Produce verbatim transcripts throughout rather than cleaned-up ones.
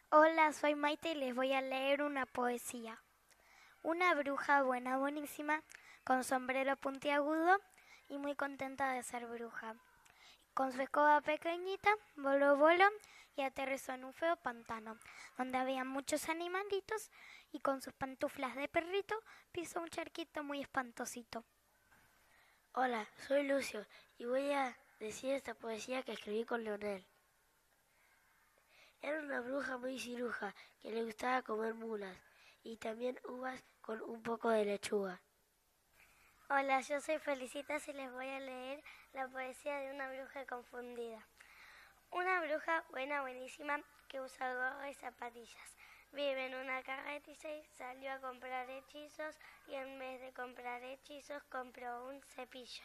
Hola, soy Maite y les voy a leer una poesía. Una bruja buena, buenísima, con sombrero puntiagudo y muy contenta de ser bruja. Con su escoba pequeñita, voló, voló y aterrizó en un feo pantano, donde había muchos animalitos y con sus pantuflas de perrito pisó un charquito muy espantosito. Hola, soy Lucio y voy a decir esta poesía que escribí con Leonel. Era una bruja muy ciruja que le gustaba comer mulas y también uvas con un poco de lechuga. Hola, yo soy Felicitas y les voy a leer la poesía de una bruja confundida. Una bruja buena, buenísima, que usa gorra y zapatillas. Vive en una carretilla y salió a comprar hechizos y en vez de comprar hechizos compró un cepillo.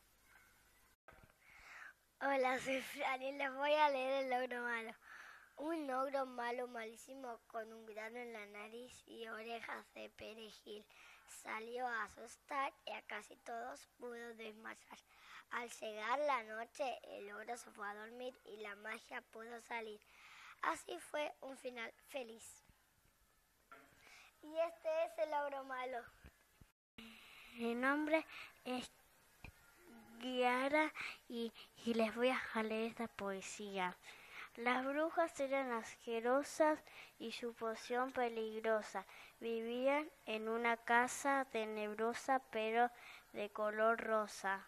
Hola, soy Fran y les voy a leer el ogro malo. Un ogro malo, malísimo, con un grano en la nariz y orejas de perejil. Salió a asustar y a casi todos pudo desmayar. Al llegar la noche, el ogro se fue a dormir y la magia pudo salir. Así fue un final feliz. Y este es el ogro malo. Mi nombre es Guiara y, y les voy a leer esta poesía. Las brujas eran asquerosas y su poción peligrosa. Vivían en una casa tenebrosa pero de color rosa.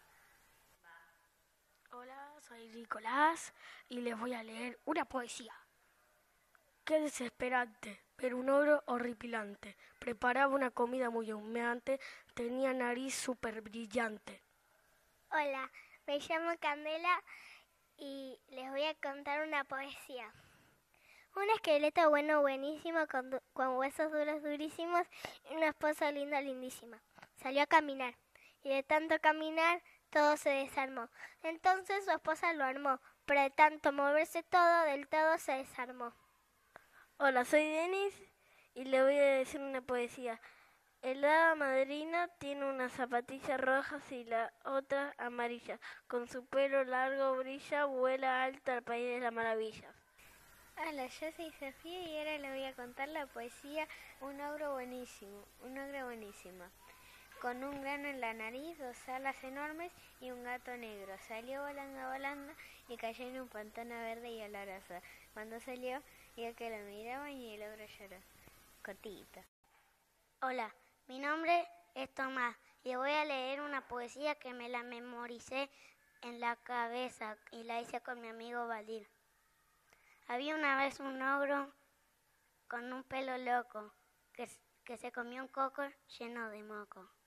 Hola, soy Nicolás y les voy a leer una poesía. Qué desesperante, pero un ogro horripilante. Preparaba una comida muy humeante, tenía nariz súper brillante. Hola, me llamo Candela y les voy a contar una poesía. Un esqueleto bueno, buenísimo, con, con huesos duros, durísimos y una esposa linda, lindísima. Salió a caminar y de tanto caminar todo se desarmó. Entonces su esposa lo armó, pero de tanto moverse todo, del todo se desarmó. Hola, soy Denis y le voy a decir una poesía. El hada madrina tiene unas zapatillas rojas y la otra amarilla. Con su pelo largo brilla, vuela alta al país de las maravillas. Hola, yo soy Sofía y ahora le voy a contar la poesía Un ogro buenísimo, un ogro buenísima. Con un grano en la nariz, dos alas enormes y un gato negro. Salió volando, volando y cayó en un pantano verde y oloroso. Cuando salió, vio que lo miraban y el ogro lloró. Cortito. Hola, mi nombre es Tomás y voy a leer una poesía que me la memoricé en la cabeza y la hice con mi amigo Valdir. Había una vez un ogro con un pelo loco que, que se comió un coco lleno de moco.